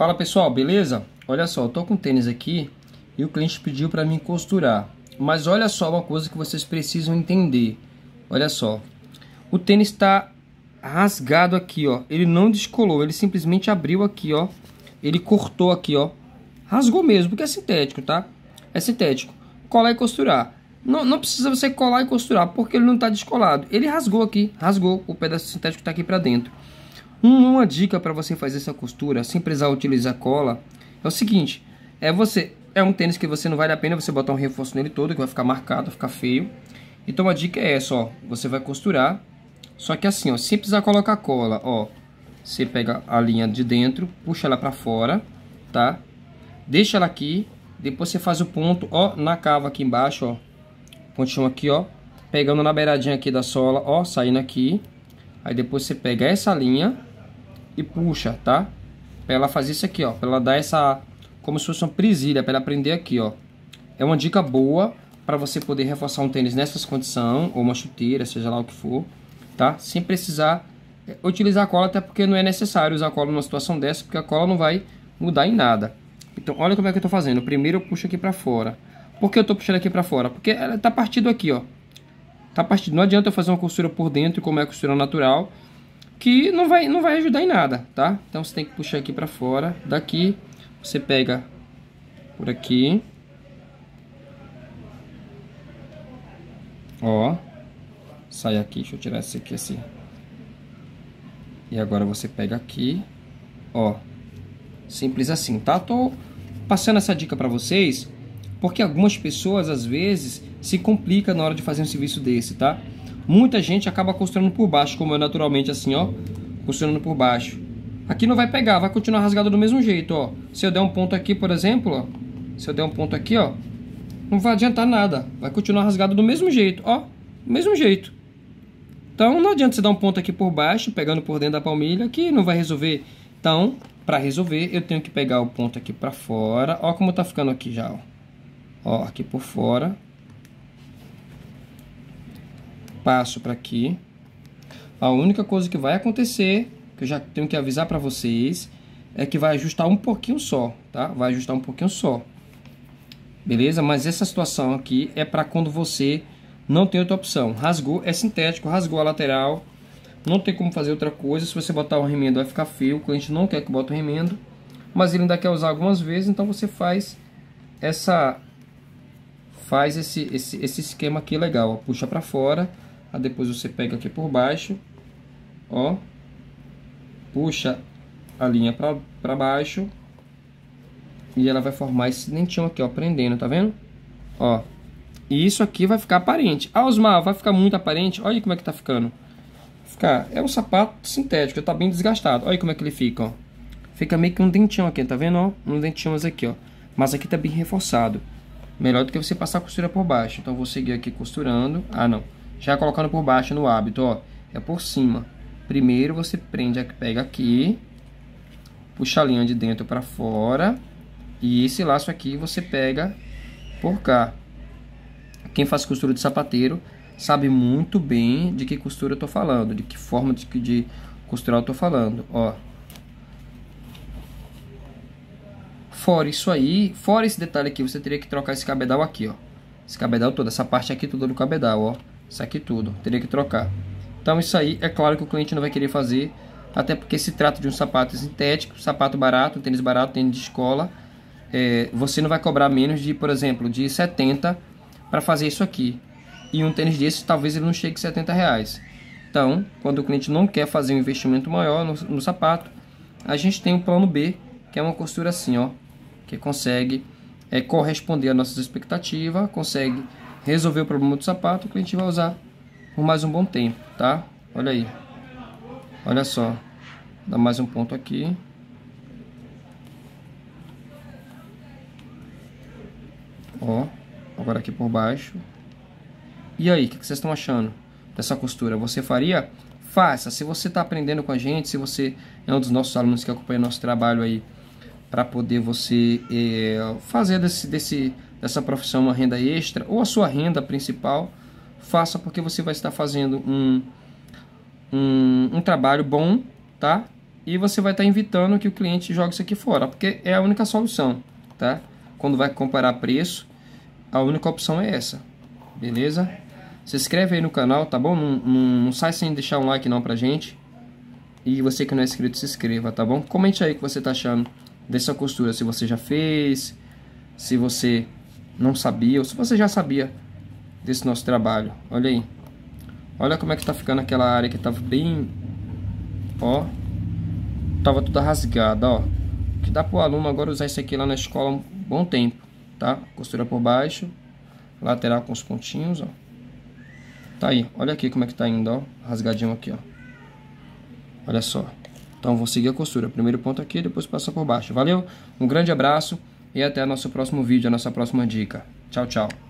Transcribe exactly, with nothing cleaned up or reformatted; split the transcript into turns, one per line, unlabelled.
Fala pessoal, beleza? Olha só, eu tô com tênis aqui e o cliente pediu para mim costurar. Mas olha só uma coisa que vocês precisam entender. Olha só, o tênis está rasgado aqui, ó. Ele não descolou, ele simplesmente abriu aqui, ó. Ele cortou aqui, ó. Rasgou mesmo, porque é sintético, tá? É sintético. Colar e costurar. Não, não precisa você colar e costurar, porque ele não está descolado. Ele rasgou aqui, rasgou. O pedaço sintético está aqui para dentro. Uma dica para você fazer essa costura sem precisar utilizar cola é o seguinte: é você é um tênis que você não vale a pena você botar um reforço nele todo, que vai ficar marcado, vai ficar feio. Então a dica é essa, ó, você vai costurar, só que assim, ó, sem precisar colocar cola, ó. Você pega a linha de dentro, puxa ela para fora, tá? Deixa ela aqui, depois você faz o ponto, ó, na cava aqui embaixo, ó. Pontinho aqui, ó, pegando na beiradinha aqui da sola, ó, saindo aqui. Aí depois você pega essa linha e puxa, tá? Pra ela fazer isso aqui, ó. Pra ela dar essa... como se fosse uma presilha, pra ela prender aqui, ó. É uma dica boa pra você poder reforçar um tênis nessas condições, ou uma chuteira, seja lá o que for, tá? Sem precisar utilizar a cola, até porque não é necessário usar a cola numa situação dessa, porque a cola não vai mudar em nada. Então, olha como é que eu tô fazendo. Primeiro eu puxo aqui pra fora. Por que eu tô puxando aqui pra fora? Porque ela tá partido aqui, ó. Tá partido. Não adianta eu fazer uma costura por dentro, como é a costura natural, que não vai, não vai ajudar em nada, tá? Então você tem que puxar aqui pra fora. Daqui você pega por aqui, ó, sai aqui, deixa eu tirar esse aqui assim. E agora você pega aqui, ó, simples assim, tá? Tô passando essa dica pra vocês porque algumas pessoas às vezes se complica na hora de fazer um serviço desse, tá? Muita gente acaba costurando por baixo, como eu naturalmente assim, ó, costurando por baixo. Aqui não vai pegar, vai continuar rasgado do mesmo jeito, ó. Se eu der um ponto aqui, por exemplo, ó, se eu der um ponto aqui, ó, não vai adiantar nada, vai continuar rasgado do mesmo jeito, ó, do mesmo jeito. Então não adianta você dar um ponto aqui por baixo, pegando por dentro da palmilha, que não vai resolver. Então, para resolver, eu tenho que pegar o ponto aqui para fora, ó como tá ficando aqui já, ó. Ó, aqui por fora. Passo para aqui. A única coisa que vai acontecer, que eu já tenho que avisar para vocês, é que vai ajustar um pouquinho só, tá? Vai ajustar um pouquinho só. Beleza? Mas essa situação aqui é para quando você não tem outra opção. Rasgou, é sintético, rasgou a lateral, não tem como fazer outra coisa. Se você botar o remendo vai ficar feio, o cliente não quer que bote o remendo, mas ele ainda quer usar algumas vezes, então você faz essa... faz esse, esse, esse esquema aqui legal, ó. Puxa pra fora, aí depois você pega aqui por baixo, ó, puxa a linha pra, pra baixo, e ela vai formar esse dentinho aqui, ó, prendendo, tá vendo? Ó, e isso aqui vai ficar aparente. Ah, Osmar, vai ficar muito aparente? Olha como é que tá ficando. Ficar, é um sapato sintético, tá bem desgastado, olha como é que ele fica, ó. Fica meio que um dentinho aqui, tá vendo, ó? Um dentinho aqui, ó, mas aqui tá bem reforçado. Melhor do que você passar a costura por baixo. Então vou seguir aqui costurando. Ah, não. Já colocando por baixo no hábito, ó. É por cima. Primeiro você prende aqui, pega aqui, puxa a linha de dentro para fora. E esse laço aqui você pega por cá. Quem faz costura de sapateiro sabe muito bem de que costura eu tô falando. De que forma de, de costurar eu tô falando, ó. Fora isso aí, fora esse detalhe aqui, você teria que trocar esse cabedal aqui, ó. Esse cabedal todo, essa parte aqui toda do cabedal, ó. Isso aqui tudo, teria que trocar. Então isso aí, é claro que o cliente não vai querer fazer, até porque se trata de um sapato sintético, sapato barato, um tênis barato, tênis de escola. É, você não vai cobrar menos de, por exemplo, de setenta para fazer isso aqui. E um tênis desse, talvez ele não chegue a setenta reais. Então, quando o cliente não quer fazer um investimento maior no, no sapato, a gente tem o plano B, que é uma costura assim, ó. Que consegue é, corresponder às nossas expectativas, consegue resolver o problema do sapato, o cliente vai usar por mais um bom tempo, tá? Olha aí, olha só, dá mais um ponto aqui, ó, agora aqui por baixo. E aí, o que vocês estão achando dessa costura? Você faria? Faça. Se você está aprendendo com a gente, se você é um dos nossos alunos que acompanha nosso trabalho aí, para poder você é, fazer desse, desse, dessa profissão uma renda extra, ou a sua renda principal, faça, porque você vai estar fazendo um, um, um trabalho bom, tá? e você vai estar evitando que o cliente jogue isso aqui fora, porque é a única solução, tá? Quando vai comparar preço, a única opção é essa, beleza? Se inscreve aí no canal, tá bom? Não, não, não sai sem deixar um like não pra gente. E você que não é inscrito, se inscreva, tá bom? Comente aí o que você tá achando dessa costura, se você já fez, se você não sabia, ou se você já sabia desse nosso trabalho. Olha aí. Olha como é que tá ficando aquela área que tava bem... Ó. Tava toda rasgada, ó. Que dá pro aluno agora usar isso aqui lá na escola um bom tempo, tá? Costura por baixo, lateral com os pontinhos, ó. Tá aí, olha aqui como é que tá indo, ó. Rasgadinho aqui, ó. Olha só. Então vou seguir a costura. Primeiro ponto aqui, depois passa por baixo. Valeu? Um grande abraço e até o nosso próximo vídeo, a nossa próxima dica. Tchau, tchau.